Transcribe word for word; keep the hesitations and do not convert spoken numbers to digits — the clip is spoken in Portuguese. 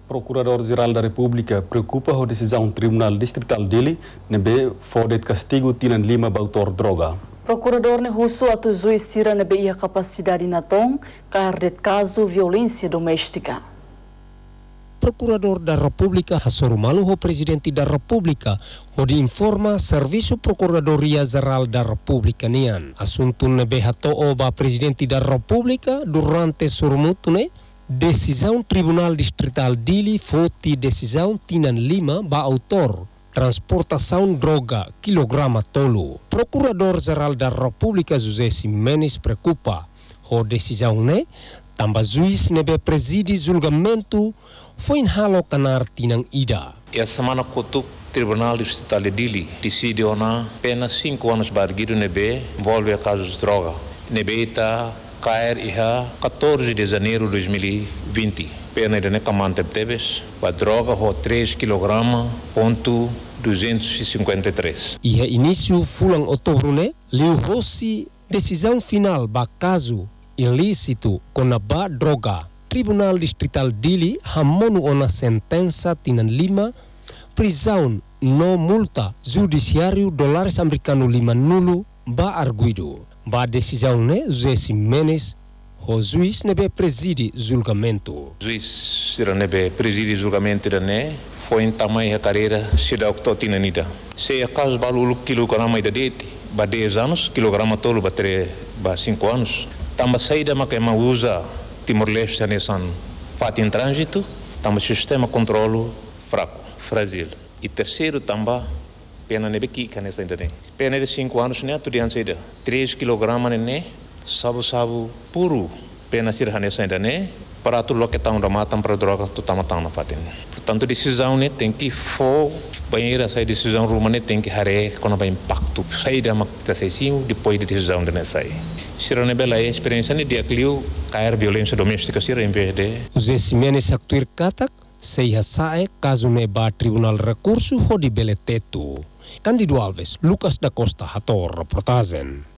Procurador-Geral da República preocupa com a decisão do Tribunal Distrital dele nebe fode castigo tinan lima autor droga. Procurador ne russo atu juiz tira nebe ia capacidade na tom cardet caso violência doméstica. Procurador da República Hassorumalu o Presidente da República o de informa Serviço Procuradoria Geral da República nian. Assunto nebe hato oba Presidente da República durante surmutune decisão Tribunal Distrital dili foti decisão tinan lima ba autor transportação droga kilograma tolo. Procurador-Geral da República José Ximenes preocupa o decisão ne tamba juiz nebe preside julgamento foi enhalo kanar tinang ida. E semana kotuk Tribunal Distrital de Dili decide ona pena cinco anos barguido nebe envolve a casos de droga. Nebe ita cair iha quatorze de janeiro de dois mil e vinte. Pena de necamante teves para droga ho três quilogramas ponto duzentos e cinquenta e três. Iha início fulang outubro ne liu rossi decisão final ba caso ilícito com a ba droga. Tribunal Distrital Dili hamonu ona sentença tinan lima prisão no multa judiciário dólares americano lima nulu ba arguido. Ba decisão ne José Ximenes o juiz nebe preside julgamento. Juiz sira nebe preside julgamento da ne foi em tamanho a carreira se da octo tinanida. Se a caso balu quilograma ida dete ba dez anos quilograma tolo ba tre ba cinco anos. Tamba saída ma que ma usa Timor-Leste nessa fat em trânsito, tamba sistema controlo fraco, frágil. E terceiro tamba pena nebe kika nessa ainda nem. Pena de cinco anos né estudiante saída. três quilogramas né sabu sabu puro. Pena sirha nessa ainda né para tu lo que tá onda matam para droga tu tá matando fatin. Portanto decisão né tem que for banheira sai decisão ruma né tem que hare quando vai impacto. Saída mak tá saisinho depois de decisão da sai. Sira ne bela experiência ne dia clio cair violência doméstica sira em vez de José Ximenes actuir katak sei hasae caso ne ba Tribunal Recurso ho di Beletetu. Candido Alves, Lucas da Costa, Hator, reportagem.